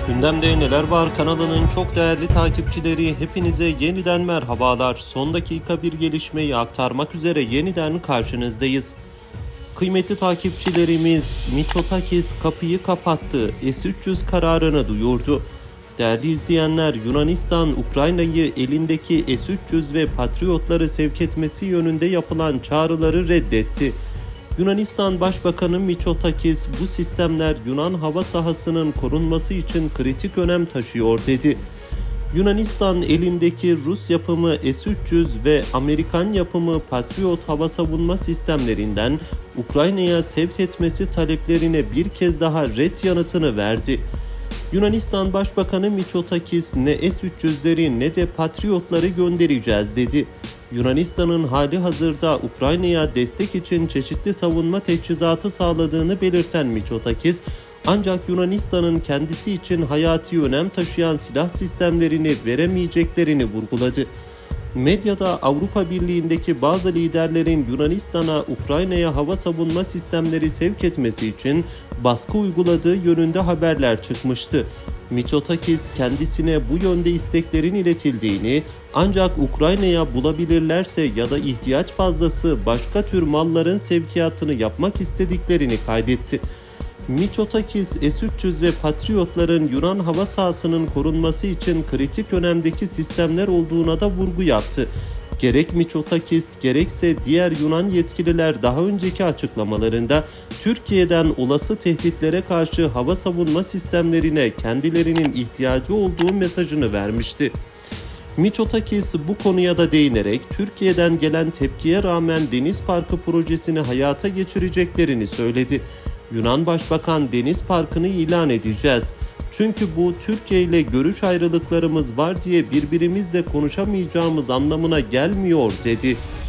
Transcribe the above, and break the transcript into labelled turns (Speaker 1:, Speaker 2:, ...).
Speaker 1: Gündemde Neler Var kanalının çok değerli takipçileri, hepinize yeniden merhabalar. Son dakika bir gelişmeyi aktarmak üzere yeniden karşınızdayız. Kıymetli takipçilerimiz, Mitsotakis kapıyı kapattı, S-300 kararını duyurdu. Değerli izleyenler, Yunanistan, Ukrayna'yı elindeki S-300 ve Patriotları sevk etmesi yönünde yapılan çağrıları reddetti. Yunanistan Başbakanı Mitsotakis, bu sistemler Yunan hava sahasının korunması için kritik önem taşıyor dedi. Yunanistan elindeki Rus yapımı S-300 ve Amerikan yapımı Patriot hava savunma sistemlerinden Ukrayna'ya sevk etmesi taleplerine bir kez daha ret yanıtını verdi. Yunanistan Başbakanı Mitsotakis, ne S-300'leri ne de Patriotları göndereceğiz dedi. Yunanistan'ın hali hazırda Ukrayna'ya destek için çeşitli savunma teçhizatı sağladığını belirten Mitsotakis, ancak Yunanistan'ın kendisi için hayati önem taşıyan silah sistemlerini veremeyeceklerini vurguladı. Medyada Avrupa Birliği'ndeki bazı liderlerin Yunanistan'a Ukrayna'ya hava savunma sistemleri sevk etmesi için baskı uyguladığı yönünde haberler çıkmıştı. Mitsotakis kendisine bu yönde isteklerin iletildiğini, ancak Ukrayna'ya bulabilirlerse ya da ihtiyaç fazlası başka tür malların sevkiyatını yapmak istediklerini kaydetti. Mitsotakis, S-300 ve Patriotların Yunan hava sahasının korunması için kritik önemdeki sistemler olduğuna da vurgu yaptı. Gerek Mitsotakis gerekse diğer Yunan yetkililer daha önceki açıklamalarında Türkiye'den olası tehditlere karşı hava savunma sistemlerine kendilerinin ihtiyacı olduğu mesajını vermişti. Mitsotakis bu konuya da değinerek Türkiye'den gelen tepkiye rağmen Deniz Parkı projesini hayata geçireceklerini söyledi. Yunan Başbakan, Deniz Parkı'nı ilan edeceğiz. Çünkü bu Türkiye ile görüş ayrılıklarımız var diye birbirimizle konuşamayacağımız anlamına gelmiyor dedi.